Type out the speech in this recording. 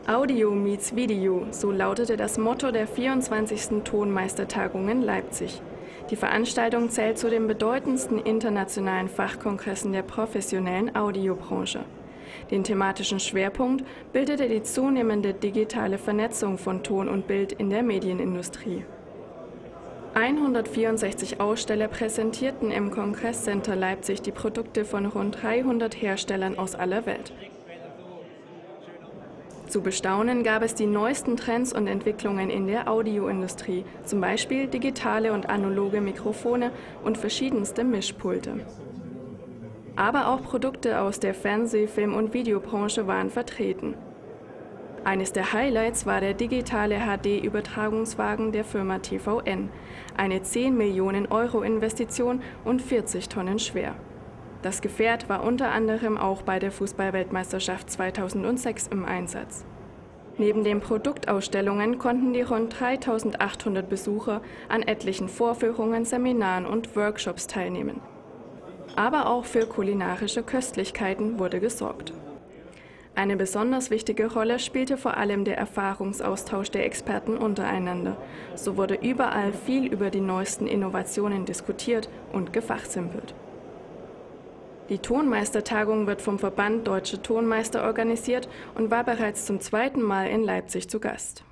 Audio meets Video, so lautete das Motto der 24. Tonmeistertagung in Leipzig. Die Veranstaltung zählt zu den bedeutendsten internationalen Fachkongressen der professionellen Audiobranche. Den thematischen Schwerpunkt bildete die zunehmende digitale Vernetzung von Ton und Bild in der Medienindustrie. 164 Aussteller präsentierten im Kongresscenter Leipzig die Produkte von rund 300 Herstellern aus aller Welt. Zu bestaunen gab es die neuesten Trends und Entwicklungen in der Audioindustrie, zum Beispiel digitale und analoge Mikrofone und verschiedenste Mischpulte. Aber auch Produkte aus der Fernseh-, Film- und Videobranche waren vertreten. Eines der Highlights war der digitale HD-Übertragungswagen der Firma TVN, eine 10 Millionen Euro Investition und 40 Tonnen schwer. Das Gefährt war unter anderem auch bei der Fußball-Weltmeisterschaft 2006 im Einsatz. Neben den Produktausstellungen konnten die rund 3.800 Besucher an etlichen Vorführungen, Seminaren und Workshops teilnehmen. Aber auch für kulinarische Köstlichkeiten wurde gesorgt. Eine besonders wichtige Rolle spielte vor allem der Erfahrungsaustausch der Experten untereinander. So wurde überall viel über die neuesten Innovationen diskutiert und gefachsimpelt. Die Tonmeistertagung wird vom Verband Deutsche Tonmeister organisiert und war bereits zum 2. Mal in Leipzig zu Gast.